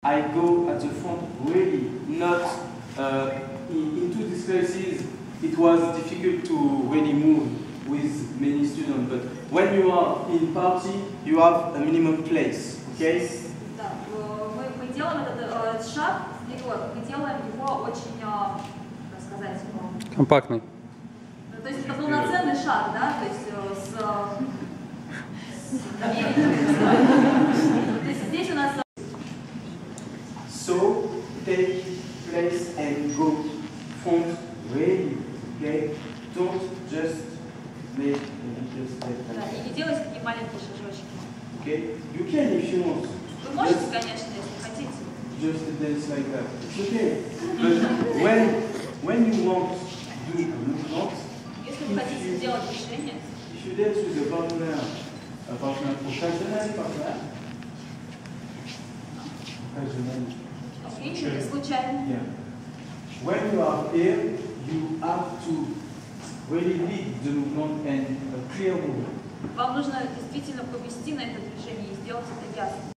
I go at the front really, not into these places. It was difficult to really move with many students, but when you are in party, you have a minimum place, okay? Да, мы делаем этот шаг вперед, мы делаем его очень, как сказать, компактный. То есть это полноценный шаг, да, то есть то есть здесь у нас. So take place and go front really, okay? Don't just make a little step. Да, и не делайте такие маленькие шажочки. Okay? You can if you want. Вы можете, конечно, если хотите. Just dance like that. It's okay. But when you want to do a movement, если вы хотите сделать движение, if you dance with a partner professional partner, или случайно. Yeah. When you are here, you have to really lead the movement and a clear movement. Вам нужно действительно повести на это движение и сделать это ясно.